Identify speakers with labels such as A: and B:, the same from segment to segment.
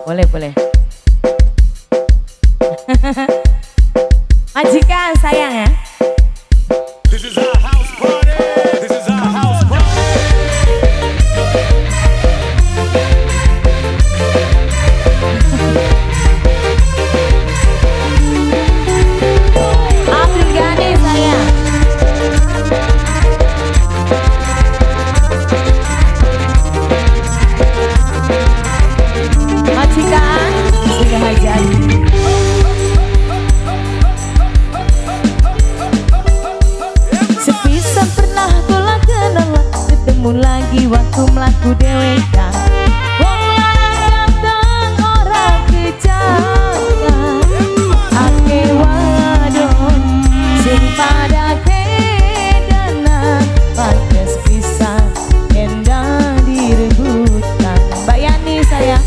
A: Boleh, boleh. Majikan sayang ya.
B: This is our house party. This is our house party.
A: Abdul Ghani sayang. Majikan sudah hajat. Sepisan pernah tolak kenal, ketemu lagi waktu melaku dewekan. Wong lanang kadang ora kejangan, ake wadon sing pada kedanan, pantes pisan endah direbutan. Mbak Yani sayang.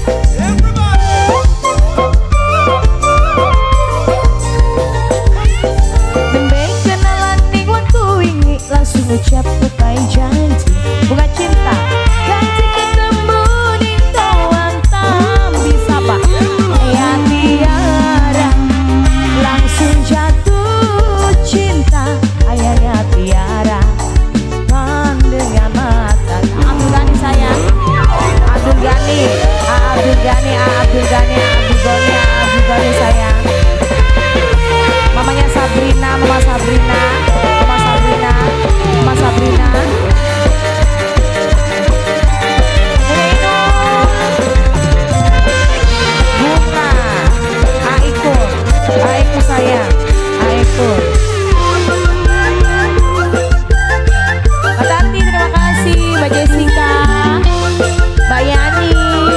A: Langsung ucap tupai janji bunga cinta, janji ketemu di toan tam bisa pak ya tiara, langsung jatuh cinta ayahnya tiara kan dengan mata. Abdul Ghani sayang, Abdul Ghani, Abdul Ghani, Abdul Ghani, Abdul Ghani, Abdul Ghani sayang. Mamanya Sabrina, Mama Sabrina, Mama Sabrina, Mama Sabrina. Bunga, Aiku, Aiku sayang, Aiku. Mbak Tati terima kasih, Mbak Jessica, Mbak Yani.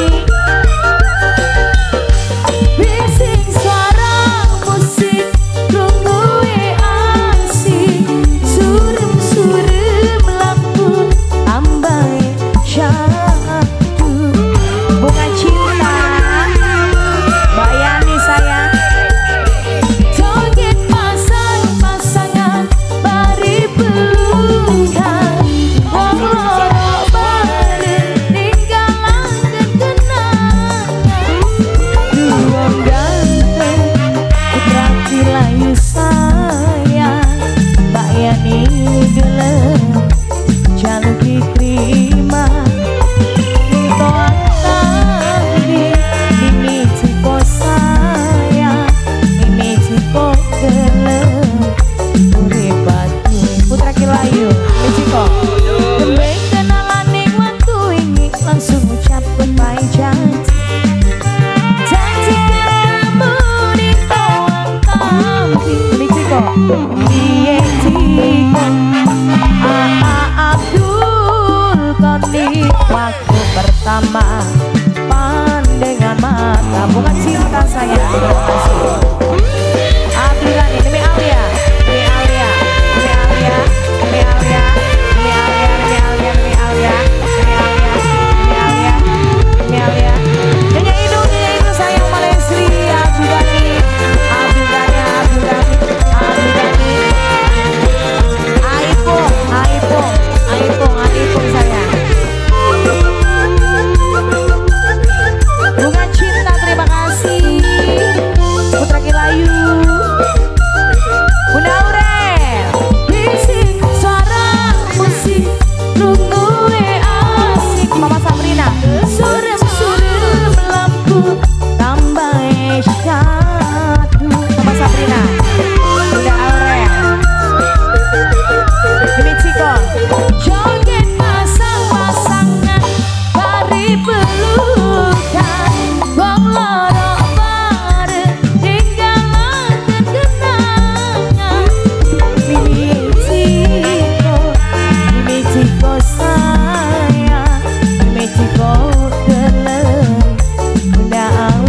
A: Bising suara musik runguhe asik, surem-surem lampu tambahe syahdu. Bunga cinta Mbak Yani sayang. Joget pasang-pasangan bari pelukan, wong loro bareng ninggalaken kenangan. Wong ganteng putra Cilayu sayang, Mbak Yani gelem jaluk diterima. Toan tadi Mimi Ciko sayang, Mimi Ciko gelem urip batu. Putra Cilayu Mimi Ciko tembeng kenalan ning waktu ini, langsung ucap tupai janji, janji ketemu di toan tampi. Mimi Ciko piye Ciko Abdul Ghani, waktu pertama pandangan mata. Bunga cinta sayang, terima kasih. Abdul Ghani demi Alia, demi Alia, demi Alia, demi Alia, demi Alia, demi Alia, demi Alia, demi Alia, demi Alia, demi Alia. Nyanyi itu sayang Malesri. Abdul Ghani, Abdul Ghani, Abdul Ghani, Abdul Ghani. Aipung, Aipung, Aipung, Aipung sayang. Bunga cinta terima kasih. Putra Cilayu, Bunda Aurel. Bising suara musik runguhe asik, Mama Sabrina. Surem-surem lampu tambahe syahdu, Mama Sabrina, Bunda Aurel. Mimi Ciko joget pasang-pasangan bari pelukan, wong loro bareng ninggalaken kenangan. Mimi Ciko, Mimi Ciko sayang, Mimi Ciko gelem Bunda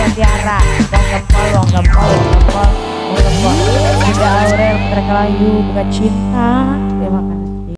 A: Tiara, wong gempol, wong gempol, wong gempol, wong gempol. Bunda Aurel, Putra Kelayu, Bunga Cinta. Terima kasih.